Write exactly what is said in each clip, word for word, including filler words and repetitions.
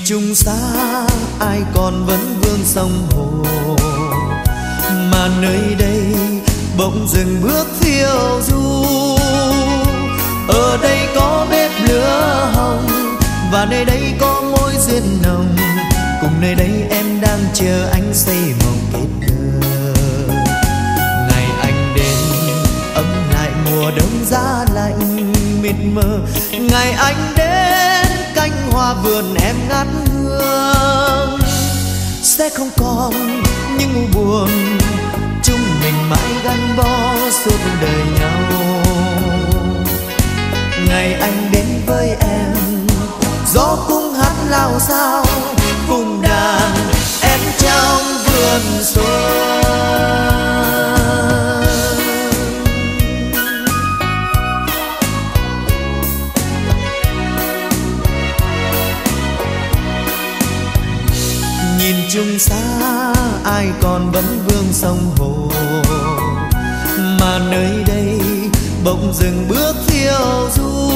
chung xa ai còn vẫn vương sông hồ, mà nơi đây bỗng dừng bước phiêu du. Ở đây có bếp lửa hồng và nơi đây có mối duyên nồng, cùng nơi đây em đang chờ anh xây mộng kết thơ. Ngày anh đến ấm lại mùa đông giá lạnh mịt mờ, ngày anh đến cánh hoa vườn em ngát hương. Sẽ không còn những u buồn, chúng mình mãi gắn bó suốt đời nhau. Ngày anh đến với em, gió cũng hát lao sao cùng đàn em trong vườn xuân. Nhìn chung xa ai còn vẫn vương sông hồ, mà nơi đây bỗng dừng bước phiêu du.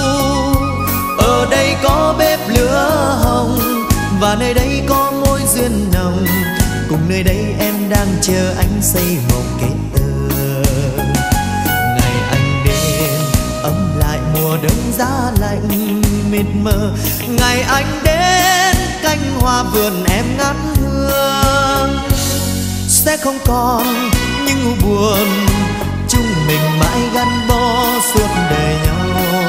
Ở đây có bếp lửa hồng và nơi đây có mối duyên nồng, cùng nơi đây em đang chờ anh xây mộng kết tơ. Ngày anh đến ấm lại mùa đông giá lạnh mịt mờ, ngày anh đến cánh hoa vườn em ngát hương. Sẽ không còn những u buồn, chúng mình mãi gắn bó suốt đời nhau.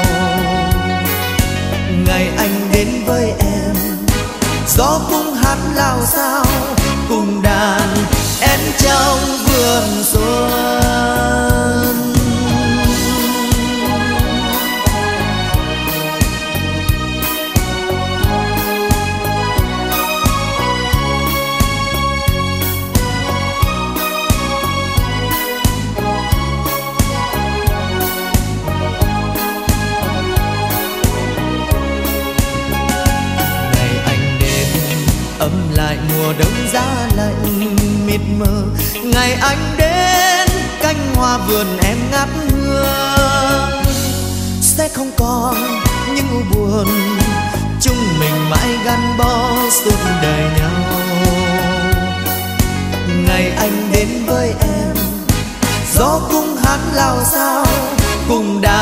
Ngày anh đến với em, gió cũng hát lao sao cùng đàn em trong vườn xuân. Ấm lại mùa đông giá lạnh mịt mờ, ngày anh đến cánh hoa vườn em ngát hương. Sẽ không còn những u buồn, chúng mình mãi gắn bó suốt đời nhau. Ngày anh đến với em, gió cũng hát lao sao cùng đàn